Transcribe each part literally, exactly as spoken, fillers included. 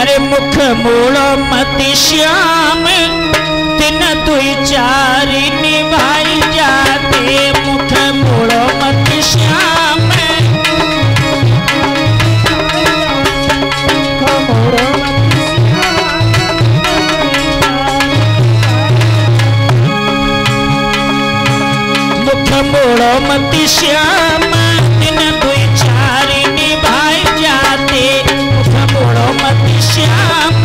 अरे मुख मोड़ो मति श्याम दिन दुई चार निभाई जाते। मुख मोड़ो मति श्याम मुख मोड़ो मति श्याम दिन दुई चार निभाई जाते। मुख मोड़ो मति श्याम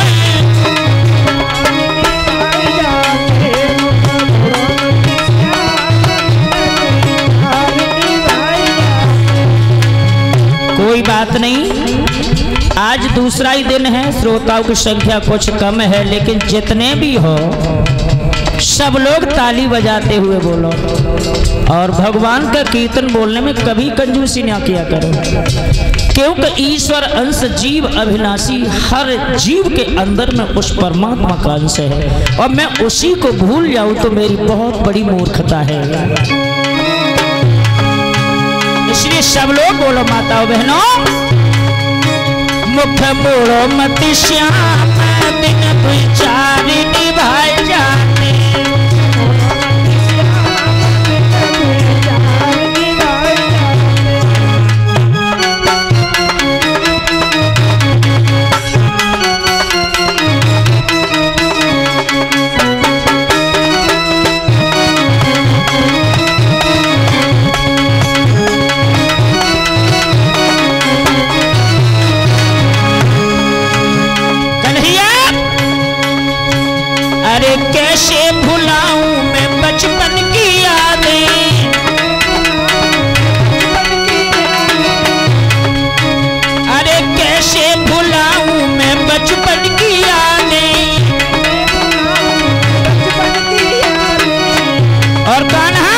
कोई बात नहीं, आज दूसरा ही दिन है, श्रोताओं की संख्या कुछ कम है, लेकिन जितने भी हो सब लोग ताली बजाते हुए बोलो और भगवान का कीर्तन बोलने में कभी कंजूसी ना किया करो, क्योंकि ईश्वर अंश जीव अविनाशी, हर जीव के अंदर में उस परमात्मा का अंश है और मैं उसी को भूल जाऊं तो मेरी बहुत बड़ी मूर्खता है। इसलिए सब लोग बोलो माताओं बहनों, मुख मोड़ो मति श्याम दिन दुई चार निभाए जाते। अरे कैसे भुलाऊं मैं बचपन की यादें, अरे कैसे भुलाऊं मैं बचपन की यादें। और कान्हा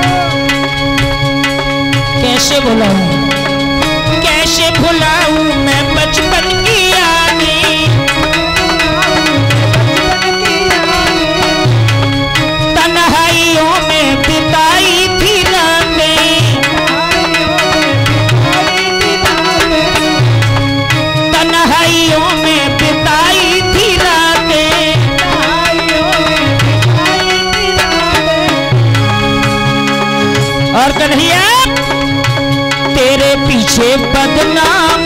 कैसे भुलाऊं, कैसे भुलाऊं मैं बचपन की यादें। तन्हाइयों में बिताई थी रातें, तन्हाइयों में बिताई थी रातें। और कन्हैया तेरे पीछे बदनाम,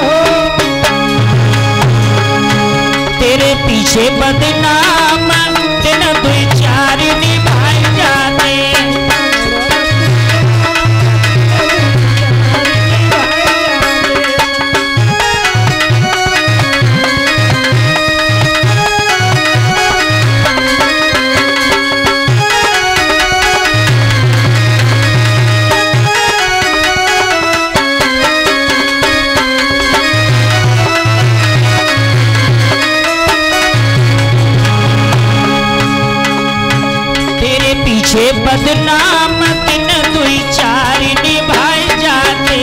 तेरे पीछे बदनाम दिन दुई चार निभाए जाते। पीछे बदनाम दिन दुई चार निभाए जाते।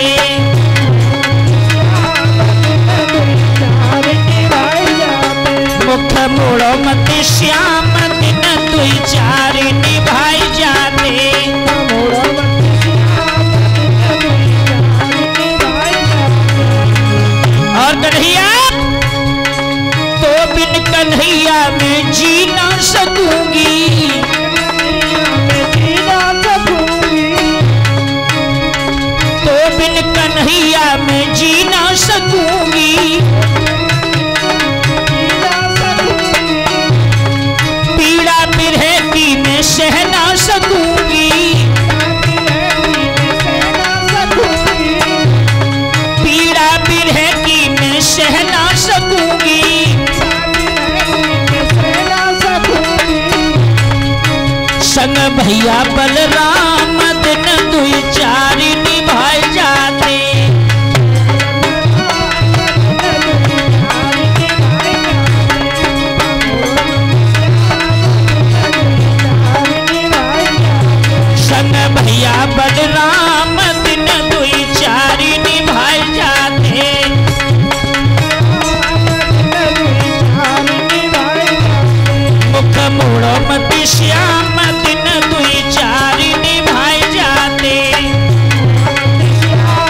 मुख मोड़ो मति श्याम दिन दुई चार निभाए जाते। और कन्हैया तो बिन कन्हैया में जी ना सकूंगी, कन्हैया में जी ना सकूंगी। पीड़ा बिरहे की मैं सह ना सकूंगी, पीड़ा बिरहे की मैं सह ना सकूंगी। संग भैया बलराम दिन दुई चार निभाए जाते। संग भैया बलराम दिन दुई चार निभाए जाते। मुख मोड़ो मति श्याम दिन दुई चार निभाए जाते।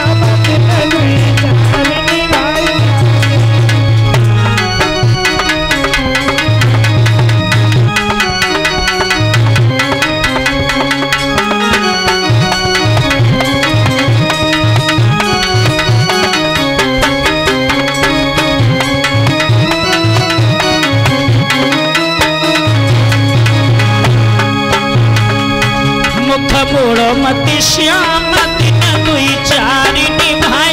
मुख मोड़ो मत श्याम दिन दुई चार निभाई